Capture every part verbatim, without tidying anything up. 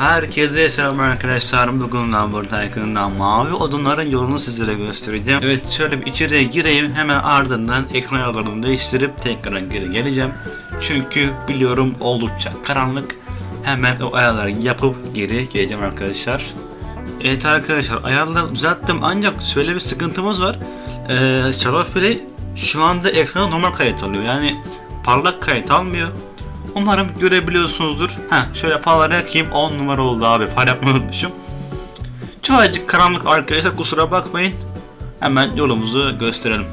Herkese selam arkadaşlar. Bugün Number Tycoon'dan mavi odunların yolunu sizlere göstereceğim. Evet, şöyle bir içeriye gireyim, hemen ardından ekran ayarlarını değiştirip tekrar geri geleceğim. Çünkü biliyorum oldukça karanlık. Hemen o ayarları yapıp geri geleceğim arkadaşlar. Evet arkadaşlar, ayarları düzelttim ancak şöyle bir sıkıntımız var. Ee, Shadow Play şu anda ekrana normal kayıt alıyor, yani parlak kayıt almıyor. Umarım görebiliyorsunuzdur. Heh, şöyle farları yakayım. on numara oldu abi. Far yapmayı unutmuşum. Çoğacık karanlık arkadaşlar, kusura bakmayın. Hemen yolumuzu gösterelim.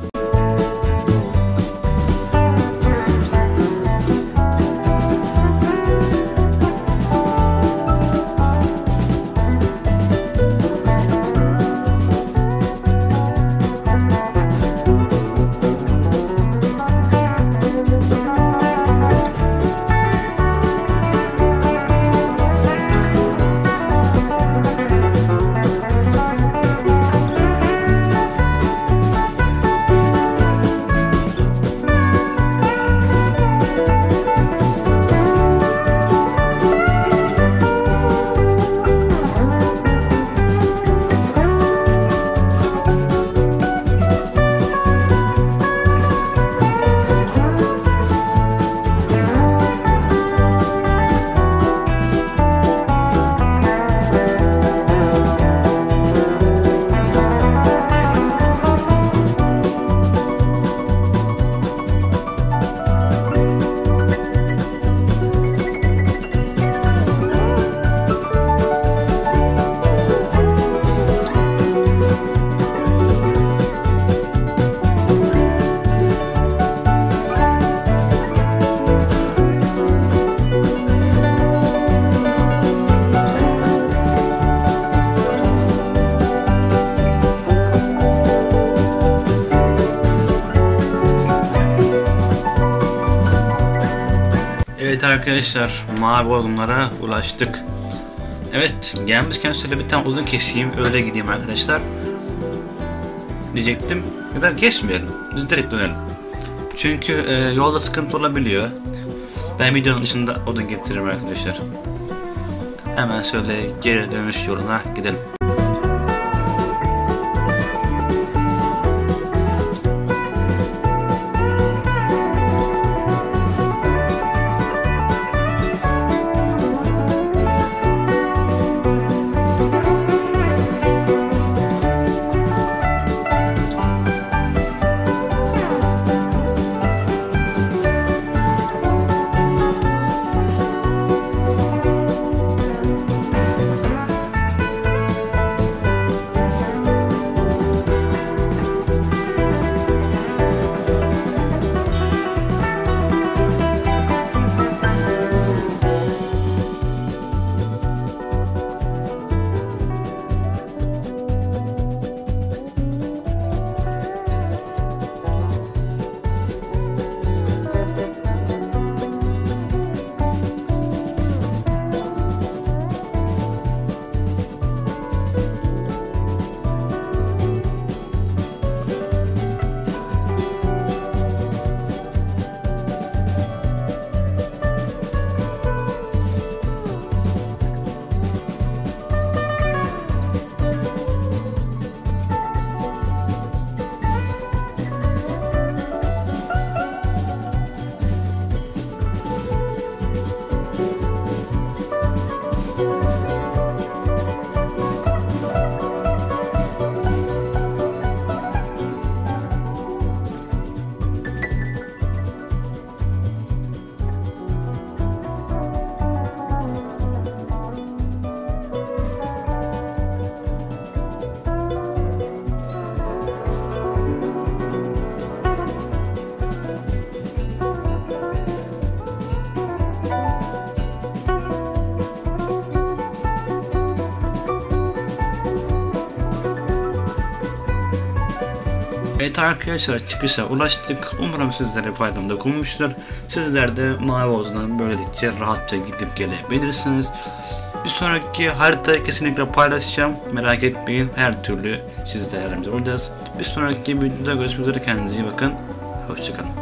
Evet arkadaşlar, mavi odunlara ulaştık. Evet, gelmişken şöyle bir tane uzun keseyim, öyle gideyim arkadaşlar diyecektim, ya da geçmeyelim, direkt dönelim. Çünkü e, yolda sıkıntı olabiliyor. Ben videonun dışında odun getiririm arkadaşlar. Hemen şöyle geri dönüş yoluna gidelim. Evet arkadaşlar, çıkışa ulaştık. Umarım sizlere faydam dokunmuştur. Sizler de mavi odundan böylelikle rahatça gidip gelebilirsiniz. Bir sonraki haritayı kesinlikle paylaşacağım. Merak etmeyin, her türlü sizlere yardımcı olacağız. Bir sonraki videoda görüşmek üzere, kendinize iyi bakın. Hoşçakalın.